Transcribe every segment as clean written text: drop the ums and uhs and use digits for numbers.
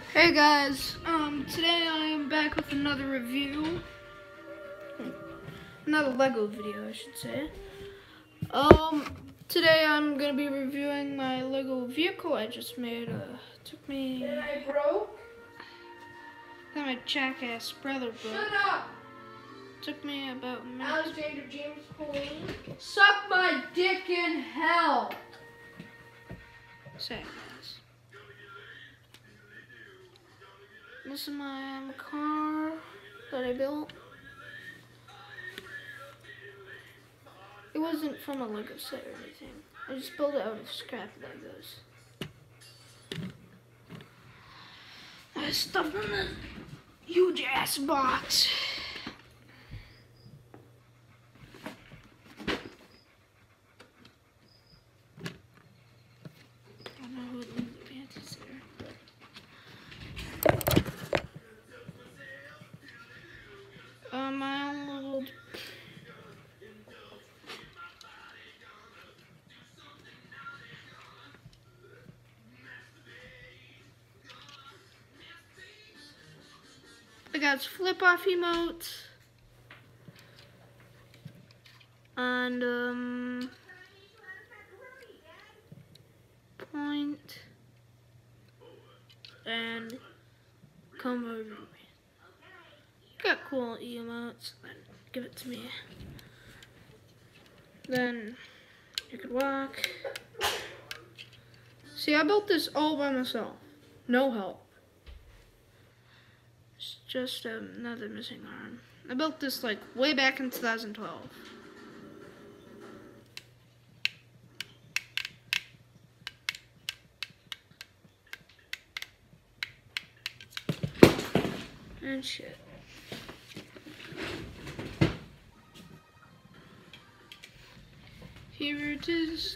Hey guys, today I am back with another review. Another Lego video, I should say. Today I'm gonna be reviewing my Lego vehicle I just made. Took me. That I broke? That my jackass brother broke. Shut up! Took me about a minute. Alexander James Pauline. Suck my dick in hell! Say, guys. This is my car that I built. It wasn't from a Lego set or anything. I just built it out of scrap Legos. I stuffed in a huge ass box. I don't know who would leave the panties there. My own little. I got flip off emotes and point and come over to me. Got cool emotes. Then give it to me. Then you could walk. See, I built this all by myself. No help. It's just another missing arm. I built this like way back in 2012. And shit. Here it is.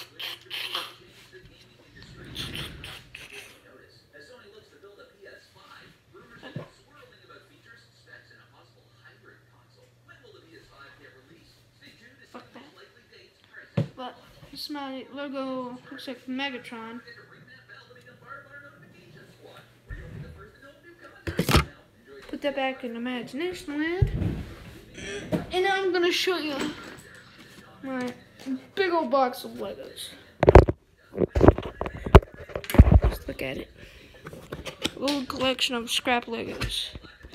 Fuck that. But this is my logo. Looks like Megatron. Put that back in Imagination Land. And now I'm gonna show you my big old box of Legos. Just look at it. A little collection of scrap Legos.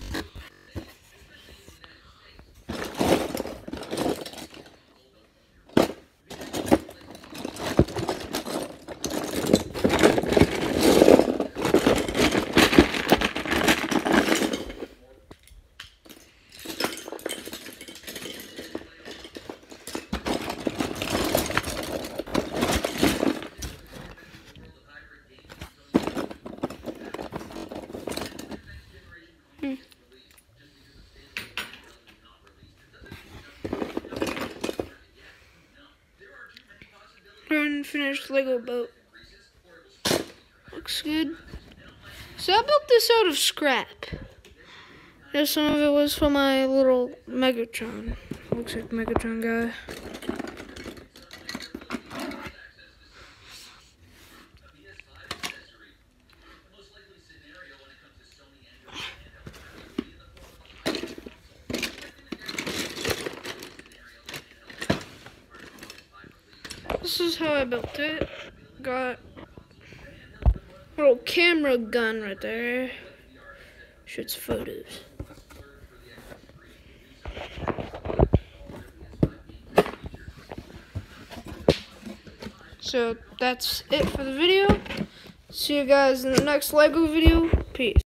Unfinished Lego boat. Looks good. So I built this out of scrap. Yeah, some of it was for my little Megatron. Looks like Megatron guy. This is how I built it. Got a little camera gun right there. Shoots photos. So that's it for the video. See you guys in the next Lego video. Peace.